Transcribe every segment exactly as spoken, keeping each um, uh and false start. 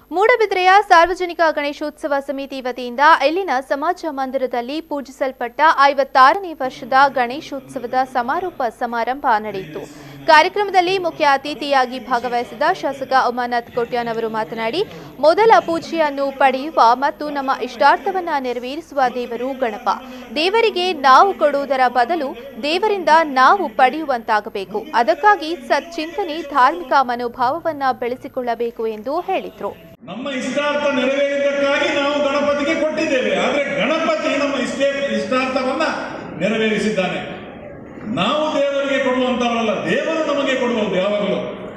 ಮೂಡಬಿದ್ರೆಯ ಸಾರ್ವಜನಿಕ ಗಣೇಶೋತ್ಸವ ಸಮಿತಿ ವತಿಯಿಂದ ಇಲ್ಲಿನ ಸಮಾಜ ಮಂದಿರದಲ್ಲಿ ಪೂಜಿಸಲ್ಪಟ್ಟ ಐವತ್ತಾರನೇ ವರ್ಷದ ಗಣೇಶೋತ್ಸವದ ಸಮಾರೋಪ ಸಮಾರಂಭ ನಡೆಯಿತು. ಕಾರ್ಯಕ್ರಮದಲ್ಲಿ ಮುಖ್ಯ ಅತಿಥಿಯಾಗಿ ಭಾಗವಹಿಸಿದ ಶಾಸಕ ಉಮಾನಾಥ್ ಕೋಟ್ಯಾನ್ ಅವರು ಮಾತನಾಡಿ, ಮೊದಲ ಪೂಜೆಯನ್ನು ಪಡೆಯುವ ಮತ್ತು ನಮ್ಮ ಇಷ್ಟಾರ್ಥವನ್ನ ನೆರವೇರಿಸುವ ದೇವರು ಗಣಪ. ದೇವರಿಗೆ ನಾವು ಕೊಡುವುದರ ಬದಲು ದೇವರಿಂದ ನಾವು ಪಡೆಯುವಂತಾಗಬೇಕು. ಅದಕ್ಕಾಗಿ ಸಚ್ಚಿಂತನೆ, ಧಾರ್ಮಿಕ ಮನೋಭಾವವನ್ನ ಬೆಳೆಸಿಕೊಳ್ಳಬೇಕು ಎಂದು ಹೇಳಿದರು. ನಮ್ಮ ಇಷ್ಟಾರ್ಥ ನೆರವೇರಿದ್ದಕ್ಕಾಗಿ ನಾವು ಗಣಪತಿಗೆ ಕೊಟ್ಟಿದ್ದೇವೆ. ಆದರೆ ಗಣಪತಿ ನಮ್ಮ ಇಷ್ಟೇ ಇಷ್ಟಾರ್ಥವನ್ನ ನೆರವೇರಿಸಿದ್ದಾನೆ. ನಾವು ದೇವರಿಗೆ ಕೊಡುವಂತವರಲ್ಲ, ದೇವರು ನಮಗೆ ಕೊಡುವುದು ಯಾವಾಗಲೂ.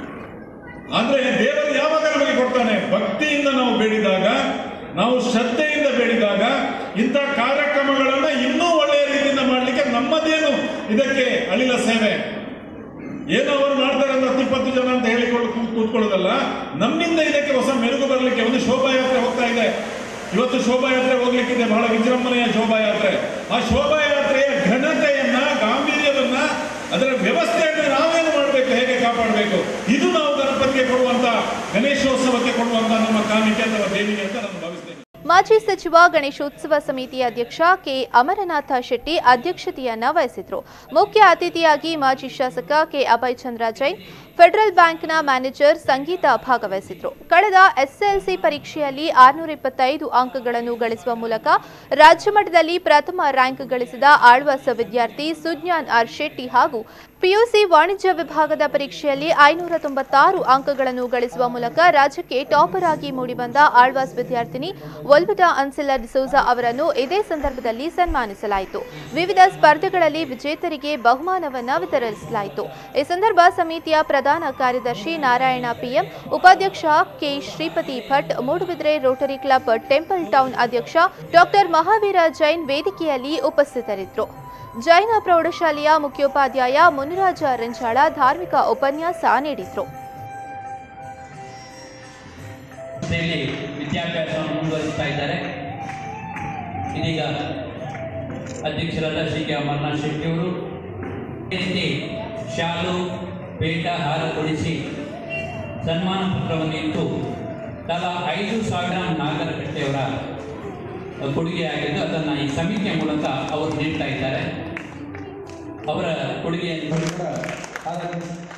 ಆದ್ರೆ ದೇವರು ಯಾವಾಗ ನಮಗೆ ಕೊಡ್ತಾನೆ? ಭಕ್ತಿಯಿಂದ ನಾವು ಬೇಡಿದಾಗ, ನಾವು ಶ್ರದ್ಧೆಯಿಂದ ಬೇಡಿದಾಗ, ಇಂಥ ಕಾರ್ಯಕ್ರಮಗಳನ್ನ ಇನ್ನೂ ಒಳ್ಳೆಯ ರೀತಿಯಿಂದ ಮಾಡಲಿಕ್ಕೆ ನಮ್ಮದೇನು ಇದಕ್ಕೆ ಅಳಿಲ ಸೇವೆ. ಏನು ಅವರು ಮಾಡ್ತಾರೆ ಅಂದ್ರೆ ಹತ್ತಿಪ್ಪತ್ತು ಜನ ಅಂತ ಹೇಳಿಕೊಂಡು ಕೂತ್ಕೊಳ್ಳೋದಲ್ಲ, ನಮ್ಮಿಂದ ಇದಕ್ಕೆ ಹೊಸ ಮೆರುಗು ಬರಲಿಕ್ಕೆ ಒಂದು ಶೋಭಾಯಾತ್ರೆ ಹೋಗ್ತಾ ಇದೆ. ಇವತ್ತು ಶೋಭಾಯಾತ್ರೆ ಹೋಗ್ಲಿಕ್ಕಿದೆ, ಬಹಳ ವಿಜೃಂಭಣೆಯ ಶೋಭಾಯಾತ್ರೆ. ಆ ಶೋಭಾಯಾತ್ರೆಯ ಘನತೆಯನ್ನ, ಗಾಂಭೀರ್ಯವನ್ನ, ಅದರ ವ್ಯವಸ್ಥೆಯನ್ನು ನಾವೇನು ಮಾಡಬೇಕು, ಹೇಗೆ ಕಾಪಾಡಬೇಕು, ಇದು ನಾವು ಗಣಪತಿಗೆ ಕೊಡುವಂತ, ಗಣೇಶೋತ್ಸವಕ್ಕೆ ಕೊಡುವಂತ ನಮ್ಮ ಕಾಣಿಕೆ ಅಥವಾ ದೇಣಿಗೆ ಅಂತ ನಾನು ಭಾವಿಸ್ತೇನೆ. ಮಾಜಿ ಸಚಿವ ಗಣೇಶೋತ್ಸವ ಸಮಿತಿ ಅಧ್ಯಕ್ಷ ಕೆ ಅಮರನಾಥ ಶೆಟ್ಟಿ ಅಧ್ಯಕ್ಷತೆಯನ್ನ ವಹಿಸಿದ್ರು. ಮುಖ್ಯ ಅತಿಥಿಯಾಗಿ ಮಾಜಿ ಶಾಸಕ ಕೆ ಅಭಯ್ ಚಂದ್ರ ಜೈನ್, ಫೆಡರಲ್ ಬ್ಯಾಂಕ್ನ ಮ್ಯಾನೇಜರ್ ಸಂಗೀತ ಭಾಗವಹಿಸಿದ್ರು. ಕಳೆದ ಎಸ್ಎಸ್ಎಲ್ಸಿ ಪರೀಕ್ಷೆಯಲ್ಲಿ ಆರುನೂರ ಇಪ್ಪತ್ತೈದು ಅಂಕಗಳನ್ನು ಗಳಿಸುವ ಮೂಲಕ ರಾಜ್ಯ ಮಟ್ಟದಲ್ಲಿ ಪ್ರಥಮ ರ್ಯಾಂಕ್ ಗಳಿಸಿದ ಆಳ್ವಾಸ್ ವಿದ್ಯಾರ್ಥಿ ಸುಜ್ಞಾನ್ ಆರ್ ಶೆಟ್ಟಿ ಹಾಗೂ ಪಿಯುಸಿ ವಾಣಿಜ್ಯ ವಿಭಾಗದ ಪರೀಕ್ಷೆಯಲ್ಲಿ ಐನೂರ ತೊಂಬತ್ತಾರು ಅಂಕಗಳನ್ನು ಗಳಿಸುವ ಮೂಲಕ ರಾಜ್ಯಕ್ಕೆ ಟಾಪರ್ ಆಗಿ ಮೂಡಿಬಂದ ಆಳ್ವಾಸ್ ವಿದ್ಯಾರ್ಥಿನಿ ಒಲ್ವಿಟಾ ಅನ್ಸಿಲಾ ಡಿಸೋಜಾ ಅವರನ್ನು ಇದೇ ಸಂದರ್ಭದಲ್ಲಿ ಸನ್ಮಾನಿಸಲಾಯಿತು. ವಿವಿಧ ಸ್ಪರ್ಧೆಗಳಲ್ಲಿ ವಿಜೇತರಿಗೆ ಬಹುಮಾನವನ್ನು ವಿತರಿಸಲಾಯಿತು. ಈ ಸಂದರ್ಭ ಸಮಿತಿಯ ಪ್ರಧಾನ ಕಾರ್ಯದರ್ಶಿ ನಾರಾಯಣ ಪಿಎಂ, ಉಪಾಧ್ಯಕ್ಷ K Shripati Bhat, Moodbidri rotary club temple town ಅಧ್ಯಕ್ಷ ಡಾಕ್ಟರ್ ಮಹಾವೀರ ಜೈನ್ ವೇದಿಕೆಯಲ್ಲಿ ಉಪಸ್ಥಿತರಿದ್ದರು. ಜೈನ ಪ್ರೌಢಶಾಲೆಯ ಮುಖ್ಯೋಪಾಧ್ಯಾಯ ಮುನಿರಾಜ ರೆಂಜಾಳ ಧಾರ್ಮಿಕ ಉಪನ್ಯಾಸ ನೀಡಿದರು. ವಿದ್ಯಾಭ್ಯಾಸವನ್ನು ಮುಂದುವರಿಸ್ತಾ ಇದ್ದಾರೆ. ಇದೀಗ ಅಧ್ಯಕ್ಷರಾದ ಶ್ರೀ ಕೆ ಅಮರನಾಥ್ ಶೆಟ್ಟಿ ಅವರು ಶಾಲು, ಪೇಟ, ಹಾರ ಕೊಡಿಸಿ ಸನ್ಮಾನ ಪತ್ರವನ್ನು ಇಟ್ಟು ತಲಾ ಐದು ಸಾವಿರ ನಾಗರಕಟ್ಟೆಯವರ ಕೊಡುಗೆಯಾಗಿದ್ದು ಅದನ್ನು ಈ ಸಮಿತಿಯ ಮೂಲಕ ಅವರು ನೀಡ್ತಾ ಇದ್ದಾರೆ. ಅವರ ಕೊಡುಗೆಯನ್ನು